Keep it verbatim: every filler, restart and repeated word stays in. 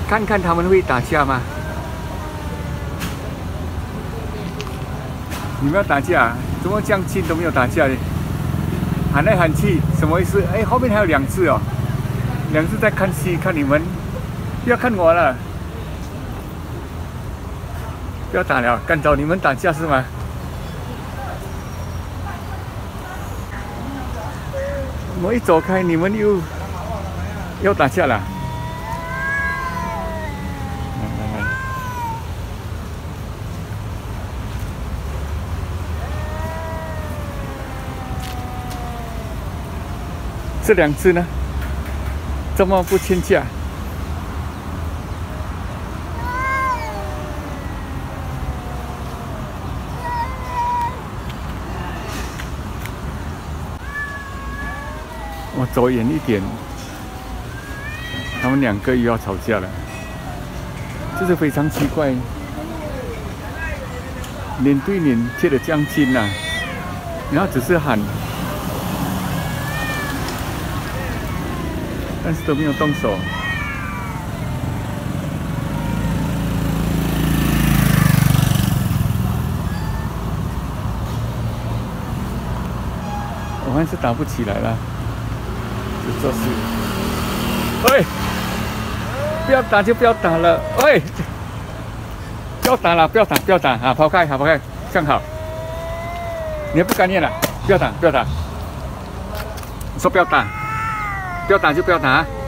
看看他们会打架吗？你们要打架？怎么这样近都没有打架呢？喊来喊去，什么意思？哎，后面还有两只哦，两只在看戏，看你们，不要看我了，不要打了，干找你们打架是吗？我一走开，你们又要打架了。这两只呢，怎么不亲架？我走远一点，他们两个又要吵架了，这是非常奇怪，脸对脸贴得这样近呐，然后只是喊。但是都没有动手。我还是打不起来了，就做事。喂，不要打就不要打了，喂，不要打了，不要打，不要打啊！抛开，好，抛开，这样好。你还不甘愿了？不要打，不要打。你说不要打。不要打就不要打。